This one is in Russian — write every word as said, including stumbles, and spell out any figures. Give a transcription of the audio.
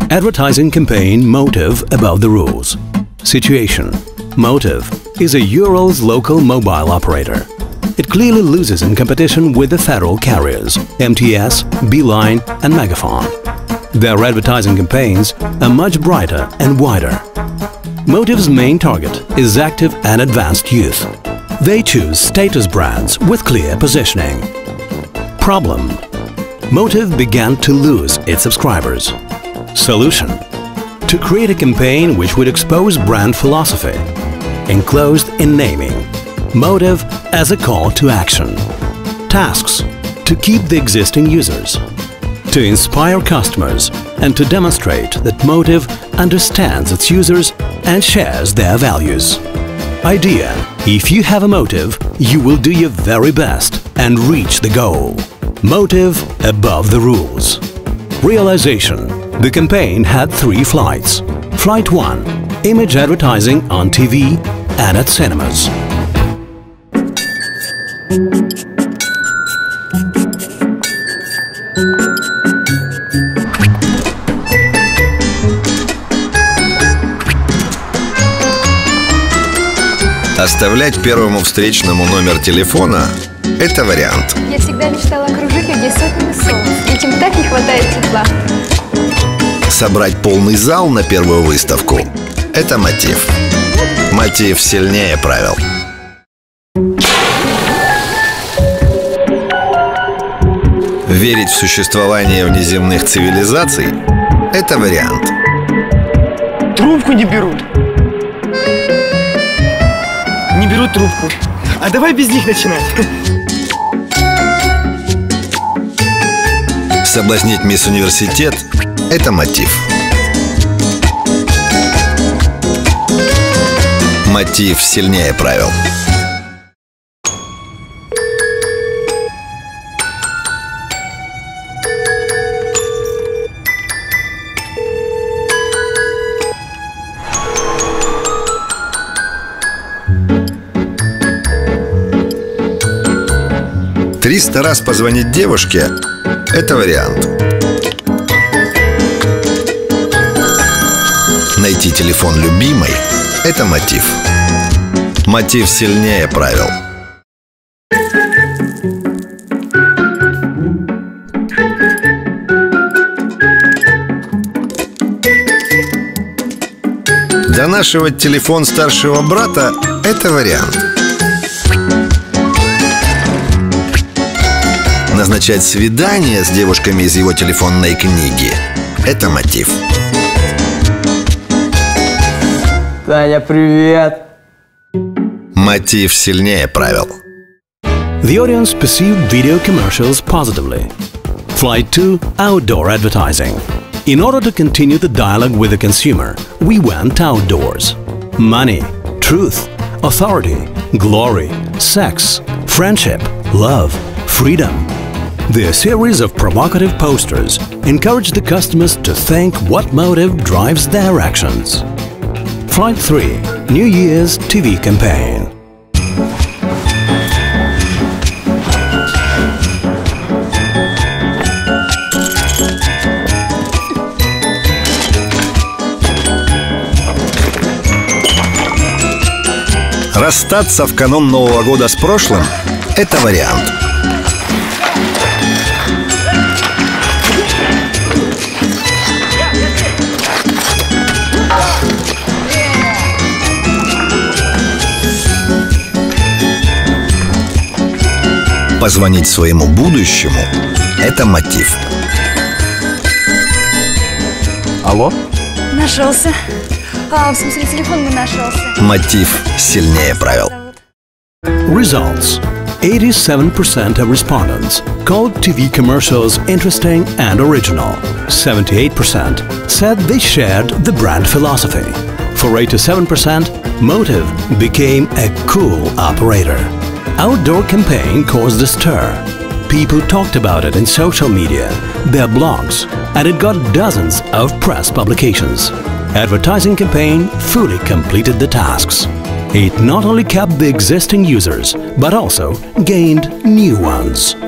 Advertising campaign Motive Above the Rules. Situation: Motive is a Urals local mobile operator. It clearly loses in competition with the federal carriers M T S, Beeline and Megaphone. Their advertising campaigns are much brighter and wider. Motive's main target is active and advanced youth. They choose status brands with clear positioning. Problem: Motive began to lose its subscribers. Solution: to create a campaign which would expose brand philosophy, enclosed in naming Motive as a call to action. Tasks: to keep the existing users, to inspire customers and to demonstrate that Motive understands its users and shares their values. Idea: if you have a motive, you will do your very best and reach the goal. Motive Above the Rules. Realization: the campaign had three flights. Flight one: image advertising on T V and at cinemas. Оставлять первому встречному номер телефона – это вариант. Я всегда мечтала окружить людей сотнями солнц. Этим так не хватает тепла. Собрать полный зал на первую выставку – это мотив. Мотив сильнее правил. Верить в существование внеземных цивилизаций – это вариант. Трубку не берут. Не берут трубку. А давай без них начинать. Соблазнить мисс Университет – это мотив. Мотив сильнее правил. Триста раз позвонить девушке – это вариант. Найти телефон любимой – это мотив. Мотив сильнее правил. Донашивать телефон старшего брата – это вариант. Назначать свидание с девушками из его телефонной книги – это мотив. Таня, привет! Мотив сильнее правил. The audience perceived video commercials positively. Flight two: outdoor advertising. In order to continue the dialogue with the consumer, we went outdoors. Money, truth, authority, glory, sex, friendship, love, freedom. The series of provocative posters encouraged the customers to think what motive drives their actions. Flight three: New Year's T V campaign. Расстаться в канун Нового года с прошлым – это вариант. Позвонить своему будущему – это мотив. Алло? Нашелся. А, в смысле, телефон мой нашелся. Мотив сильнее правил. Results: eighty-seven percent of respondents called T V commercials interesting and original. seventy-eight percent said they shared the brand philosophy. For eighty-seven percent, Motive became a cool operator. Outdoor campaign caused a stir. People talked about it in social media, their blogs, and it got dozens of press publications. Advertising campaign fully completed the tasks. It not only kept the existing users, but also gained new ones.